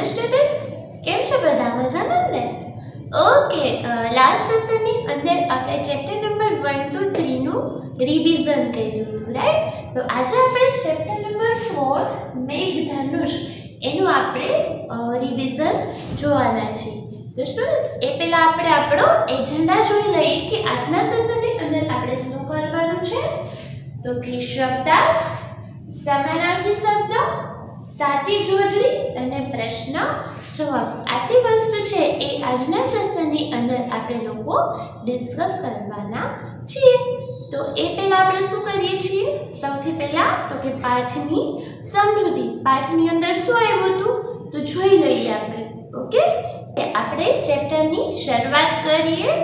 Students કેમ છો બધા મજામાં ને? ઓકે, લાસ્ટ સેશનની અંદર આપણે ચેપ્ટર નંબર 1 to 3 નું રિવિઝન કર્યું હતું, રાઈટ? તો આજે આપણે ચેપ્ટર નંબર 4 મેઘધનુષ એનું આપણે રિવિઝન જોવાના છીએ. તો સ્ટુડન્ટ્સ એ પહેલા આપણે આપણો એજન્ડા જોઈ લઈએ કે આજના સેશનની અંદર આપણે શું કરવાનું છે. તો કે શબ્દાર્થ, સમાનાર્થી શબ્દ, સાચી જોડણી અને પ્રશ્ન જવાબ, આટલી વસ્તુ છે એ આજના સેશનની અંદર આપણે લોકો ડિસ્કસ કરવાના છીએ. તો એ પહેલા આપણે શું કરીએ છીએ? સૌથી પહેલા તો કે પાઠની સમજૂતી. પાઠની અંદર શું આવ્યું હતું તો જોઈ લઈએ આપણે. ઓકે, તે આપણે ચેપ્ટરની શરૂઆત કરીએ.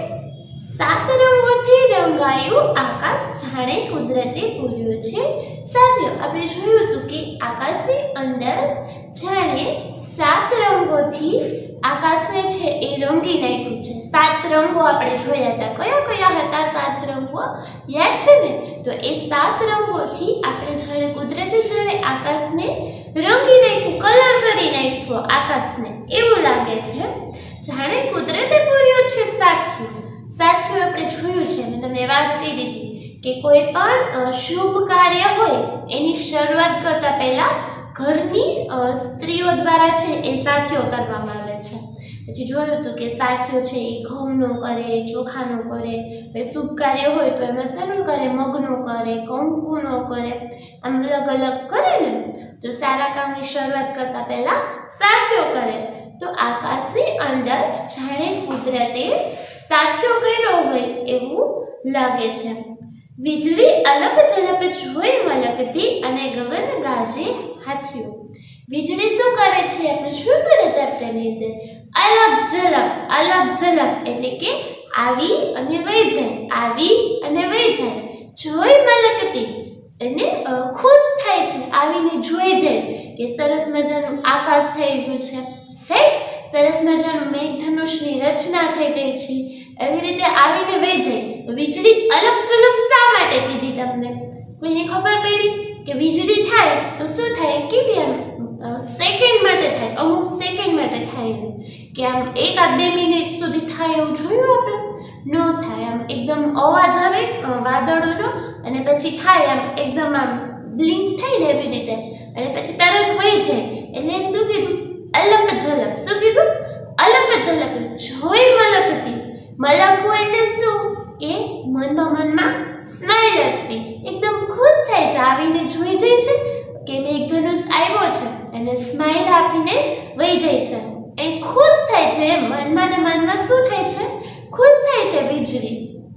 7 રંગોથી રંગાયું આકાશ જાણે કુદરતે પૂર્યું છે. સાથીઓ, આપણે જોયું હતું કે આકાશની અંદર જાણે 7 રંગોથી આકાશને છે એ રંગી નાખ્યું છે. 7 રંગો આપણે જોયા હતા. કયા કયા હતા 7 રંગો? યાદ છે ને? તો એ 7 રંગોથી આપણે જાણે કુદરતે જાણે આકાશને રંગી નાખ્યું, કલર કરી નાખ્યો આકાશને, એવું લાગે છે. જાણે કુદરતે પૂર્યું છે. સાથીઓ આપણે જોયું છે, મેં તમને વાત કરી હતી કે કોઈ પણ શુભ કાર્ય હોય એની શરૂઆત કરતા પહેલા ઘરની સ્ત્રીઓ દ્વારા છે એ સાથીઓ કરવામાં આવે છે. પછી જોયું હતું કે સાથીઓ છે એ ઘઉંનો કરે, ચોખાનો કરે. શુભ કાર્ય હોય તો એમાં શરૂ કરે, મગનો કરે, કંકુનો કરે, આમ અલગ અલગ કરે ને. તો સારા કામની શરૂઆત કરતા પહેલા સાથીઓ કરે. તો આકાશની અંદર જાણે કુદરતે સાથીઓ કર્યો હોય એવું લાગે છે. વીજળી અલપ જલપ જોઈ મલકતી અને ગગન ગાજે હાથીઓ. વીજળી શું કરે છે? આપણે શું કરે ચેપ્ટરની અંદર? અલપ જલપ એટલે કે આવી અને વહી જાય, આવી અને વહી જાય. જોઈ મલકતી અને ખુશ થાય છે, આવીને જોઈ જાય કે સરસ મજાનું આકાશ થઈ ગયું છે, રાઈટ? સરસ મજાનું મેઘધનુષની રચના થઈ ગઈ છે. એવી રીતે આવીને વહી જાય. વીજળી અલપ જલપ શા માટે કીધી તમને? કોઈને ખબર પડી કે વીજળી થાય તો શું થાય? કેવી આમ સેકન્ડ માટે થાય, અમુક સેકન્ડ માટે થાય કે આમ 1-2 મિનિટ સુધી થાય એવું જોયું આપણે? ન થાય. આમ એકદમ અવાજ આવે વાદળોનો અને પછી થાય આમ એકદમ આમ બ્લિંક થાય ને એવી રીતે, અને પછી તરત વહી જાય. એટલે શું કીધું? અલપ જલપ. શું કીધું? અલપ જલપ જોઈ મલકતી. મલકવું એટલે શું કે મનમાં સ્માઈલ આપવી, એકદમ ખુશ થાય છે, આવીને જોઈ જાય છે કે મેઘધનુષ આવ્યો છે અને સ્માઈલ આપીને વહી જાય છે. એ ખુશ થાય છે, મનમાં ને મનમાં શું થાય છે? ખુશ થાય છે વીજળી.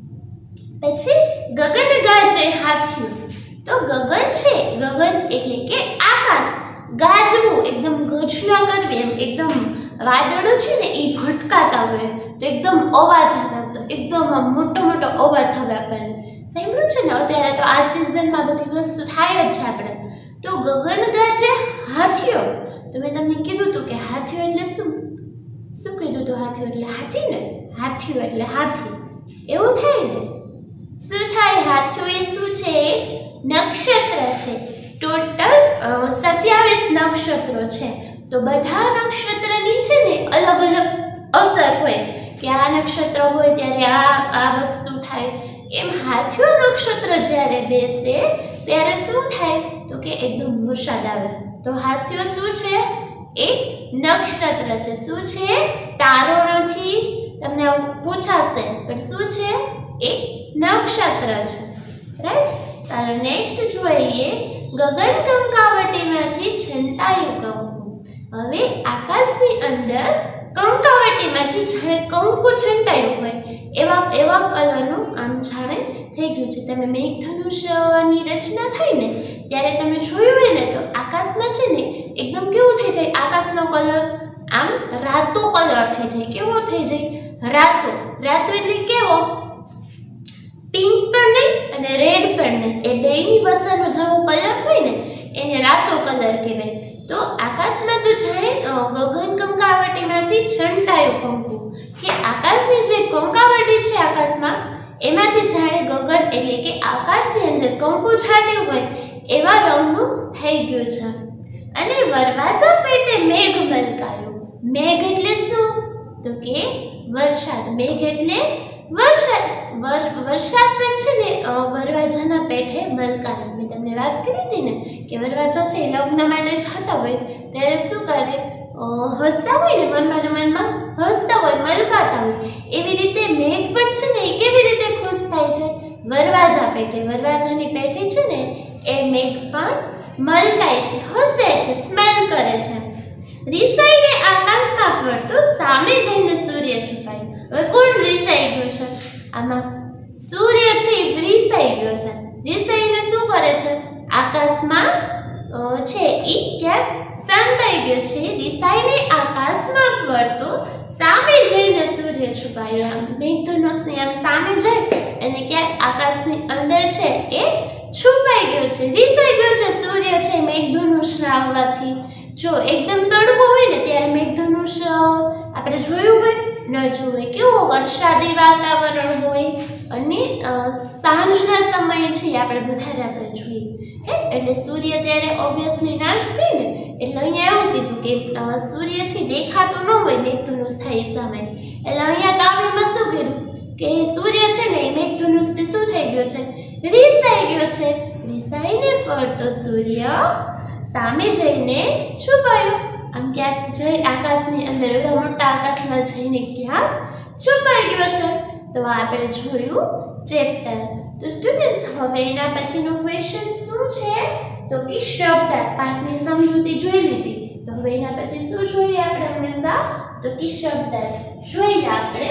પછી ગગન ગાજે હાથીઓ. તો ગગન છે, ગગન એટલે કે આકાશ. ગાજવું એકદમ ગર્જના કરવી, એમ એકદમ વાદળો છે ને એ ભટકાતા હોય તો એકદમ અવાજ આવે, તો એકદમ મોટો અવાજ આવે આપણને. સાંભળ્યું છે ને? અત્યારે તો આ સિઝનમાં બધી વસ્તુ થાય જ છે આપણે. તો ગગન ગાજે હાથીઓ. તો મેં તમને કીધું હતું કે હાથીઓ એટલે શું કીધું હતું? હાથીઓ એટલે હાથી ને? હાથીઓ એટલે હાથી, એવું થાય ને? શું થાય? હાથીઓ એ શું છે? નક્ષત્ર છે. ટોટલ 27 નક્ષત્રો છે. તો બધા નક્ષત્રની છે ને અલગ અલગ અસર હોય કે આ નક્ષત્ર હોય ત્યારે આ વસ્તુ થાય. એમ હાથીઓ નક્ષત્ર જ્યારે બેસે ત્યારે શું થાય? તો કે એકદમ વરસાદ આવે. તો હાથીઓ શું છે? એક નક્ષત્ર છે. શું છે? તારો નથી, તમને પૂછાશે, પણ શું છે? એક નક્ષત્ર છે, રાઈટ? ચાલો નેક્સ્ટ જોઈએ. ગગન કંકાવટીમાંથી છંટાયું કંકુ. હવે આકાશની અંદર કંકાવટીમાંથી જાણે કંકુ છંટાયું હોય એવા કલરનું આમ જાણે થઈ ગયું છે. તમે મેઘધનુષની રચના થઈ ને ત્યારે તમે જોયું હોય ને તો આકાશમાં છે ને એકદમ કેવું થઈ જાય? આકાશનો કલર આમ રાતો કલર થઈ જાય. કેવો થઈ જાય? રાતો. રાતો એટલે કેવો? પિંક પણ નહીં અને રેડ પણ નહીં, એ બેયની વચ્ચેનો જેવો કલર હોય ને એને રાતો કલર કહેવાય. તો આકાશમાં તો જાણે ગગન કંકાવટીમાંથી છંટાયું કંકુ, કે આકાશની જે કંકાવટી છે આકાશમાં એમાંથી જાણે ગગન એટલે કે આકાશની અંદર કંકુ છાટ્યું હોય એવા રંગનું થઈ ગયું છે. અને વરવાજા પેટે મેઘ મલકાયું. મેઘ એટલે શું? તો કે વરસાદ. મેઘ એટલે વરસાદ. વરસાદ પણ છે ને વરરાજાના પેઠે મલકાય. મેં તમને વાત કરી હતી ને કે વરરાજા છે લગ્ન માટે જતા હોય ત્યારે શું કરે? હસતા હોય ને મનમાં હસતા હોય, મલકાતા હોય. એવી રીતે મેઘ પણ છે ને એ કેવી રીતે ખુશ થાય છે? વરરાજા પેઠે. વરરાજાની પેઠે છે ને એ મેઘ પણ મલકાય છે, હસે છે, સ્માઈલ કરે છે. રીસાઈને આકાશમાં ફરતો સામે જઈને સૂર્ય છુપાયો. હવે કોણ રીસાઈ ગયું છે? આમાં સૂર્ય છે એ રીસાઈ ગયો છે. રીસાઈને શું કરે છે? આકાશમાં છે એ ક્યાંક સંતાઈ ગયો છે. રીસાઈને આકાશમાં ફરતો સામે જઈને સૂર્ય છુપાયો. આમ મેઘધનુષની આમ સામે જાય અને ક્યાંક આકાશની અંદર છે એ છુપાઈ ગયો છે, રીસાઈ ગયો છે. સૂર્ય છે મેઘધનુષના આવવાથી. જો એકદમ તડકો હોય ને ત્યારે મેઘધનુષ આપણે જોયું હોય? ન જોયું. કેવો વરસાદી વાતાવરણ હોય અને સાંજના સમયે છે આપણે વધારે જોઈએ. એટલે સૂર્ય ત્યારે ઓબ્વિયસલી ના જ હોય ને. એટલે અહીંયા એવું કીધું કે સૂર્ય છે દેખાતો ન હોય મેઘધનુષ થાય સમય. એટલે અહીંયા કાવ્યમાં શું કીધું કે સૂર્ય છે ને મેઘધનુષથી શું થઈ ગયો છે? રીસાઈ ગયો છે. રીસાઈને ફરતો સૂર્ય સામે જઈને છુપાયો. આમ ક્યાંક જઈ આકાશની અંદર મોટા આકાશમાં જઈને ક્યાંક છુપાઈ ગયો છે. તો આપણે જોયું ચેપ્ટર. તો સ્ટુડન્ટ્સ હવે એના પછીનો ક્વેશ્ચન શું છે? તો કે શબ્દ પાઠની સમજૂતી જોઈ લીધી. તો હવે એના પછી શું જોઈએ આપણે હંમેશા? તો કે શબ્દ જોઈએ આપણે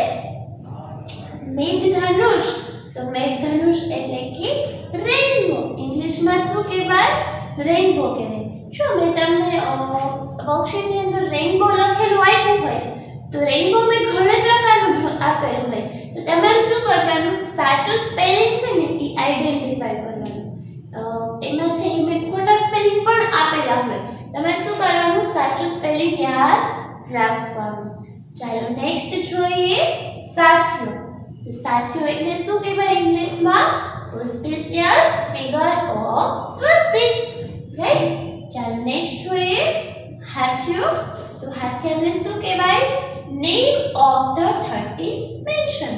મેઘધનુષ. તો મેઘધનુષ એટલે કે રેનબો. ઇંગ્લિશમાં શું કહેવાય? રેનબો કહેવાય. જો મેં તમને વર્કશીટની અંદર રેનબો લખેલું આપ્યું હોય તો રેનબો મેં ઘણા પ્રકારનું આપેલું હોય તો તમારે શું કરવાનું? સાચું સ્પેલિંગ છે ને એ આઈડેન્ટિફાઈ કરવાનું. એમાં છે એ મેં ખોટા સ્પેલિંગ પણ આપેલા હોય, તમારે શું કરવાનું? સાચું સ્પેલિંગ યાદ રાખવાનું. ચાલો નેક્સ્ટ જોઈએ સાથીઓ. તો સાથીઓ એટલે શું કહેવાય ઇંગ્લિશમાં? Auspicious figure of swastik. Right. ચાલો નેક્સ્ટ જોઈએ હાથીઓ. તો હાથી એટલે શું કહેવાય? Name of the 30 mansion.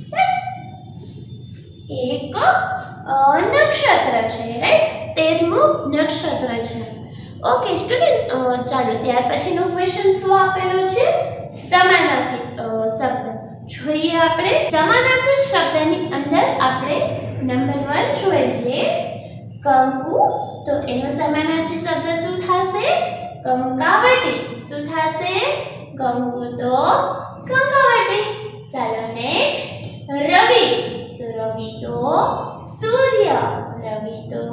એક નક્ષત્ર છે. રાઈટ. 13મું નક્ષત્ર છે. ઓકે સ્ટુડન્ટ્સ, ચાલો ત્યાર પછીનો ક્વેશ્ચન શું આપેલો છે? સમાનાર્થી શબ્દ જોઈએ આપણે. સમાનાર્થી શબ્દની અંદર આપણે નંબર 1 જોઈએ કંકુ. તો એનો સમાનાર્થી શબ્દ શું થશે? કંકાવટી. શું થશે? કંકુ તો કંકાવટી. ચાલો નેક્સ્ટ રવિ. તો રવિ તો સૂર્ય. રવિ તો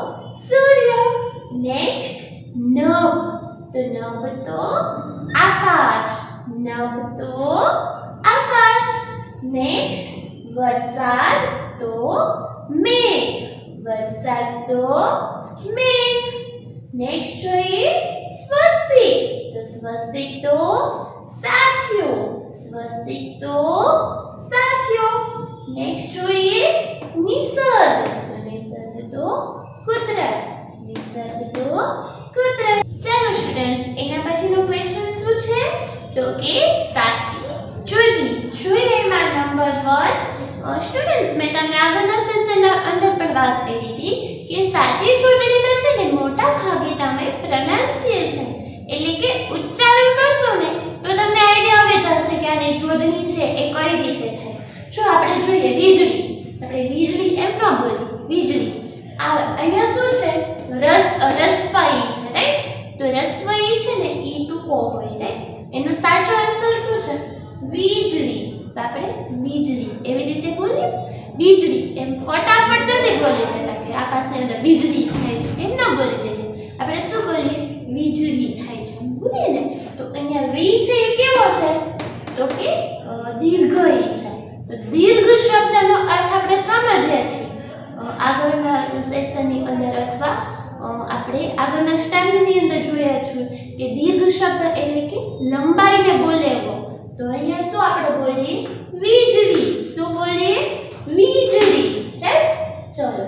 સૂર્ય. નેક્સ્ટ નભ. તો નભ તો આકાશ. નભ તો આકાશ. નેક્સ્ટ વરસાદ તો મેઘ. વરસાદ તો મેઘ. નેક્સ્ટ જોઈએ સ્વસ્તિક. તો સ્વસ્તિક તો સાથીઓ. સ્વસ્તિક તો સાથીઓ. નેક્સ્ટ જોઈએ નિસર્ગ. તો નિસર્ગ તો કુદરત. નિસર્ગ તો કુદરત. ચાલો સ્ટુડન્ટ્સ, એના પછીનો ક્વેશ્ચન શું છે? તો કે સાચી ચૂંટણી. જોઈએ એમાં નંબર 1. સ્ટુડન્ટ્સ, મેં તમને આગળના સેશનના અંદર પણ વાત કરી હતી કે સાચી ચૂંટણીમાં છે ને મોટા ભાગે તમે પ્રોનાઉન્સિએશન એટલે કે ઉચ્ચારણ કરશો ને તો તમને આઈડિયા આવી જશે કે આની ચૂંટણી છે એ કઈ રીતે થાય. જો આપણે જોઈએ વીજળી. આપણે વીજળી એમ ન બોલી, વીજળી. અહીંયા શું છે? રસ્વઈ છે. રાઈટ. તો રસ્વઈ છે ને ઈ ટૂંકો હોય. રાઈટ. એનો સાચો આન્સર શું છે? વીજળી. તો આપણે વીજળી એવી રીતે બોલીએ. વીજળી એમ ફટાફટ નથી બોલી દેતા કે આકાશની અંદર વીજળી થાય છે એમ ન બોલી દઈએ. આપણે શું બોલીએ? વીજળી થાય છે બોલીએ ને. તો અહીંયા વી છે એ કેવો છે? તો કે દીર્ઘઈ છે. તો દીર્ઘ શબ્દનો અર્થ આપણે સમજ્યા છીએ આગળના સેશનની અંદર અથવા આપણે આગળના સ્ટેન્ડની અંદર જોયા છે કે દીર્ઘ શબ્દ એટલે કે લંબાઈને બોલેવો. તો અહીંયા શું આપણે બોલીએ? વીજળી. શું બોલીએ? વીજળી. રાઈટ. ચલો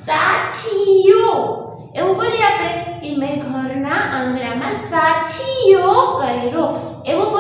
સાથીઓ એવું બોલીએ આપણે કે મેં ઘરના આંગણામાં સાથીઓ કર્યો એવું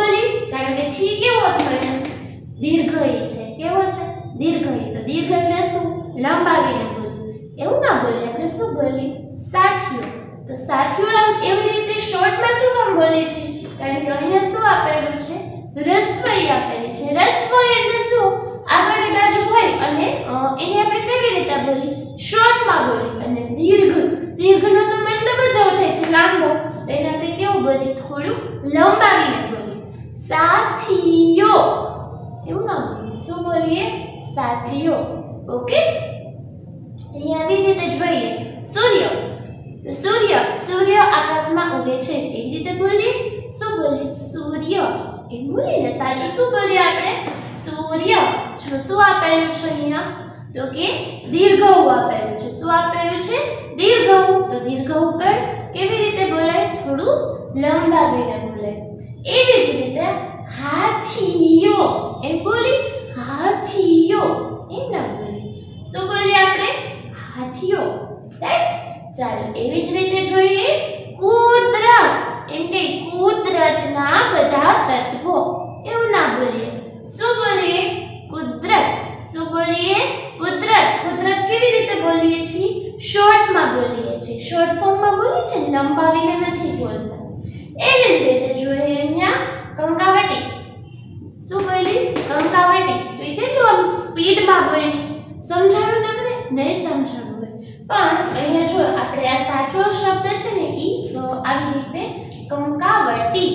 દીર્ઘઈ તો દીર્ઘ એટલે શું લંબાવીને બોલવું એવું ના બોલીએ આપણે શું બોલીએ સાથીઓ તો સાથીઓ એવી રીતે શોર્ટમાં શું કામ બોલીએ છીએ કારણ કે અહીંયા શું આપેલું છે રસ્વઈ આપેલી છે રસ્વઈ એટલે શું આગળની બાજુ હોય અને એને આપણે કેવી રીતે બોલી શોર્ટમાં બોલી અને દીર્ઘનો તો મતલબ જ એવો થાય છે લાંબો તો એને આપણે કેવું બોલી થોડું લંબાવીને બોલી સાથીઓ એવું ના બોલીએ શું બોલીએ સાથીઓ ઓકે અહીંયા આવી રીતે જોઈએ સૂર્ય તો સૂર્ય આકાશમાં ઉગે છે કેવી રીતે બોલીએ શું બોલીએ સૂર્ય એમ બોલીને સાચું શું બોલીએ આપણે સૂર્ય શું આપેલું છે અહીંયા તો કે દીર્ઘઉ આપેલું છે શું આપેલું છે દીર્ઘઉ તો દીર્ઘઉ પર કેવી રીતે બોલાય થોડું લંબાવીને બોલાય એવી જ રીતે હાથીઓ એમ બોલી હાથીઓ એમ ના બોલી શું બોલીએ આપણે હાથીઓ રાઈટ ચાલો એવી જ રીતે જોઈએ કુદરત એમ કે કુદરતના બધા તત્વો એવું ના બોલીએ શું બોલીએ કુદરત શું બોલીએ કુદરત કેવી રીતે બોલીએ છીએ શોર્ટમાં બોલીએ છીએ શોર્ટ ફોર્મમાં બોલીએ છીએ લંબાવીને નથી બોલતા એવી જ રીતે જોઈએ અહીંયા કંકાવટી શું બોલી કંકાવટી તો એ કેટલું આમ સ્પીડમાં બોલી સમજાયું તમને નહીં સમજાયું હોય પણ અહીંયા જો આપણે આ સાચો શબ્દ છે ને ઈ આવી રીતે કંકાવટી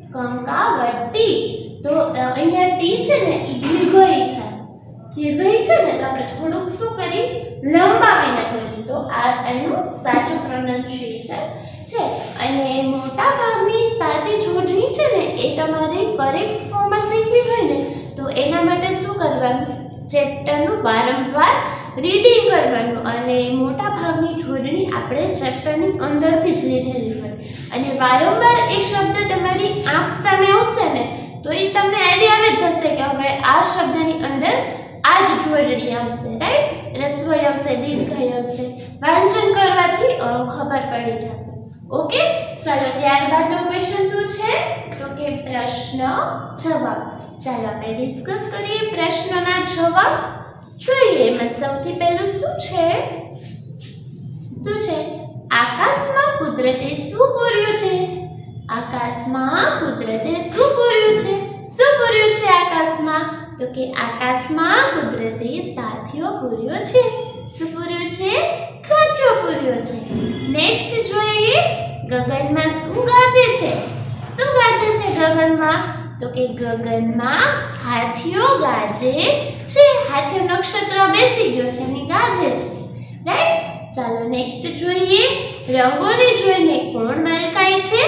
તો અહીંયા ટી છે ને ઈ દીર્ઘઈ છે ને તો આપણે થોડુંક શું કરી લંબાવીને બોલી તો આ એનું સાચું પ્રોનાઉન્સિએશન છે અને મોટા ભાગની સાચી જોડણી છે ને એ તમારે કરેક્ટ ફોર્મમાં શીખવી હોય ને તો એના માટે શું કરવાનું ચેપ્ટરનું વારંવાર રીડિંગ કરવાનું અને મોટા ભાગની જોડણી આપણે ચેપ્ટરની અંદરથી જ લીધેલી હોય અને વારંવાર એ શબ્દ તમારી આંખ સામે આવશે ને તો એ તમને આઈડિયા આવી જશે કે હવે આ શબ્દની અંદર આ જ જોડણી આવશે રાઈટ રસ્વઈ આવશે દીર્ઘઈ આવશે વાંચન કરવાથી ખબર પડી જશે ઓકે ચાલો ત્યારબાદનો ક્વેશ્ચન શું છે તો કે પ્રશ્ન જવાબ ચાલો આપણે ડિસ્કસ કરીએ પ્રશ્નના જવાબ જોઈએ એમાં સૌથી પહેલું શું છે આકાશમાં કુદરતે શું પૂર્યું છે આકાશમાં કુદરતે શું પૂર્યું છે આકાશમાં તો કે આકાશમાં કુદરતે સાથીઓ પૂર્યો છે શું પૂર્યો છે સાથીઓ પૂર્યો છે નેક્સ્ટ જોઈએ ગગનમાં શું ગાજે છે ગગનમાં તો કે ગગનમાં હાથીઓ ગાજે છે હાથીઓ નક્ષત્ર બેસી ગયો છે અને ગાજે છે રાઈટ ચાલો નેક્સ્ટ જોઈએ રંગોને જોઈને કોણ મલકાય છે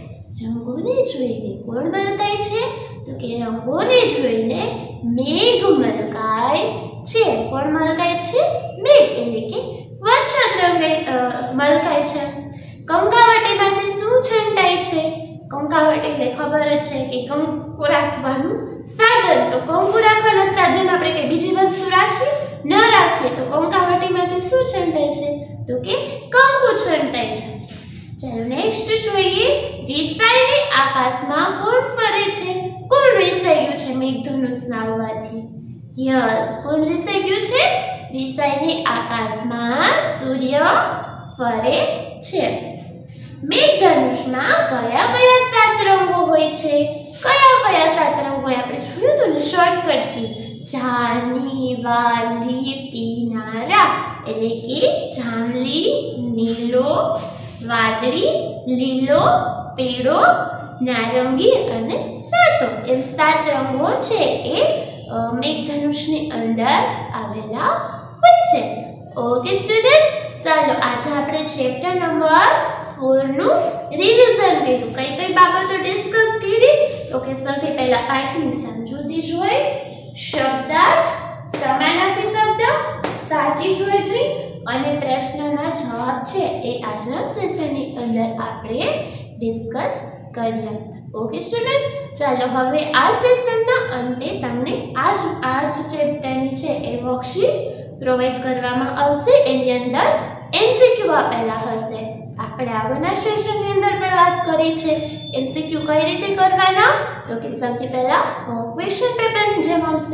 તો કે રંગોને જોઈને મેઘ મલકાય છે કોણ મલકાય છે મેઘ એટલે કે વરસાદ મલકાય છે કંકાવટીમાંથી શું છંટાય છે કંકાવટી એટલે ખબર જ છે કે કંકુ રાખવાનું સાધન તો કંકુ રાખવાના સાધન આપણે કે બીજી વસ્તુ રાખીએ ન રાખીએ તો કંકાવટીમાંથી શું છંટાય છે તો કે કંકુ છંટાય છે ચાલો નેક્સ્ટ જોઈએ રીસાઈને આકાશમાં કોણ ફરે છે કોણ રીસાઈ ગયું છે મેઘધનુષના આવવાથી યસ કોણ રીસાઈ ગયું છે રીસાઈને આકાશમાં સૂર્ય ફરે છે મેઘધનુષમાં કયા 7 રંગો હોય છે કયા 7 રંગો હોય આપણે જોયું તો ને શોર્ટકટ કી જાની વાલી પીનારા એટલે કે જાંબલી નીલો વાદળી લીલો પીળો નારંગી અને રાતો એમ 7 રંગો છે એ મેઘધનુષની અંદર આવેલા હોય છે ઓકે સ્ટુડન્ટ્સ ચાલો આજે આપણે ચેપ્ટર નંબર 4 નું રિવિઝન કર્યું કઈ બાબતો ડિસ્કસ કરી તો કે સૌથી પહેલા પાઠની સમજૂતી જોઈ શબ્દાર્થ સમાનાર્થી શબ્દ સાચી જોડણી અને પ્રશ્નના જવાબ છે એ આજના સેશનની અંદર આપણે ડિસ્કસ કર્યા ઓકે સ્ટુડન્ટ્સ ચાલો હવે આ સેશનના અંતે તમને આ જ ચેપ્ટરની છે એ વર્કશીટ પ્રોવાઈડ કરવામાં આવશે એની અંદર એમસીક્યુ આપેલા હશે આપણે આગળના સેશનની અંદર પણ વાત કરી છે એમસીક્યુ કઈ રીતે કરવાના તો કે સૌથી પહેલા ક્વેશ્ચન પેપરની જેમ આવશે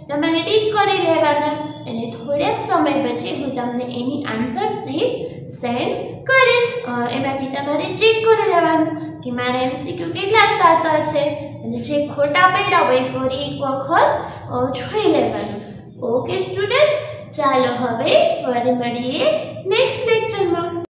તમારે ટીક કરી લેવાના અને થોડાક સમય પછી હું તમને એની આન્સર શીટ સેન્ડ કરીશ. એમાંથી તમારે ચેક કરી લેવાનું કે મારા MCQ કેટલા સાચા છે અને જે ખોટા પડ્યા હોય ફરી એક વખત જોઈ લેવાનું. ઓકે સ્ટુડન્ટ્સ, ચાલો હવે ફરી મળીએ નેક્સ્ટ લેક્ચરમાં.